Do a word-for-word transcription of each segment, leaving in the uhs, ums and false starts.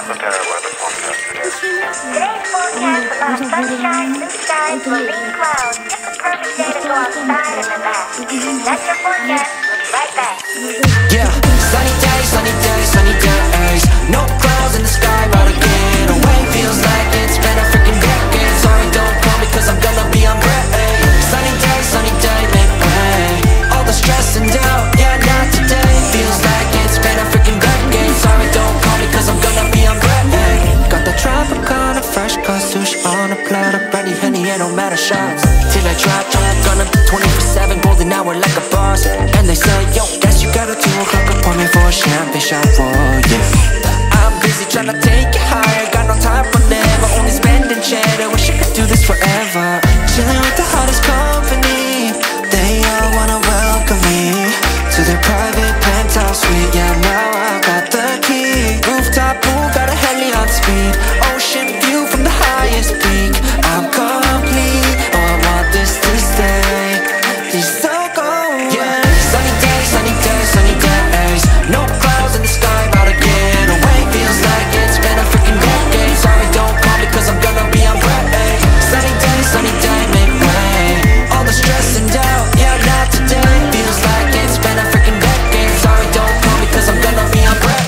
forecast, a lot of sunshine, blue skies, relief clouds. Just the perfect day to go outside and relax. That's your forecast. We'll be right back. Yeah, sunny days, sunny days, sunny days. No clouds in the sky, about to get away. Feels like it's been a freaking decade. Sorry, don't call me cause I'm gonna be on break. Sunny day, sunny day, make way. All the stress and doubt, yeah, not today. Feels like it's been a freaking decade. Sorry, don't call me cause I'm gonna be on break. Got the Tropicana, fresh cut sushi on a platter. Brandy, Henny, it don't matter shots. Till I drop, drop, gonna be twenty-four seven, golden hour like a boss. And they say, yo, guess you got a two o'clock appointment for a champagne shot, whoa, yeah. I'm busy tryna take it higher, got no time for never, only spending cheddar. Wish I could do this forever. Chilling with the hottest company, they all wanna welcome me to their private penthouse suite. Yeah, now I got the key. Rooftop pool, got a heli on speed. Ocean view from the highest peak. I'm complete, oh I want this to stay. Please don't go away. Yeah, sunny days, sunny days, sunny days. No clouds in the sky, about to get away. Feels like it's been a freaking decade. Sorry, don't call me cause I'm gonna be on break. Sunny day, sunny day, make way. All the stress and doubt, yeah, not today. Feels like it's been a freaking decade. Sorry, don't call me cause I'm gonna be on break.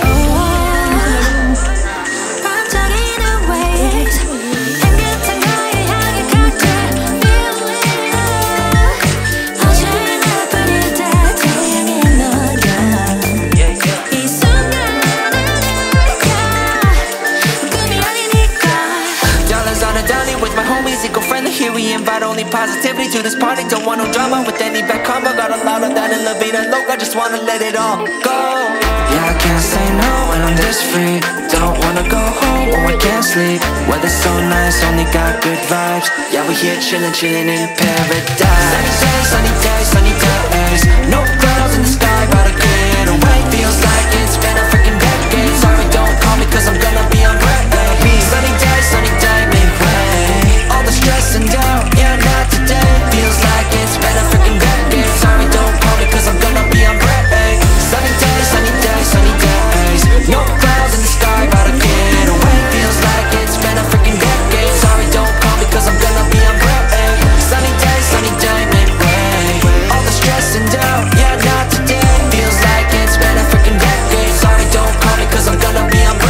Here we invite only positivity to this party. Don't want no drama with any bad karma. Got a lot of that elevator low, I just wanna let it all go. Yeah, I can't say no when I'm this free. Don't wanna go home, oh I can't sleep. Weather's so nice, only got good vibes. Yeah, we're here chillin', chillin' in paradise. Sunny days, sunny days, sunny days. No clouds in the sky, about to get away. Feels like it's been a freaking decade. Sorry, don't call me cause I'm gonna be on break. Sunny day, sunny day, make way. All the stress and doubt, yeah, not today. Feels like it's been a freaking decade. Sorry, don't call me cause I'm gonna be on break. Sunny days, sunny days, sunny days. No clouds in the sky, about to get away. Feels like it's been a freaking decade. Sorry, don't call me cause I'm gonna be on break. Sunny day, sunny day, make way. All the stress and doubt, yeah, not today. Feels like it's been a freaking decade. Sorry, don't call me cause I'm gonna be on break.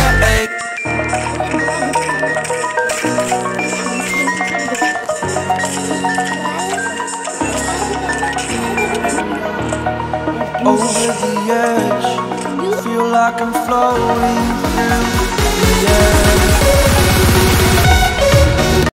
Over the edge, feel like I'm floating through the air.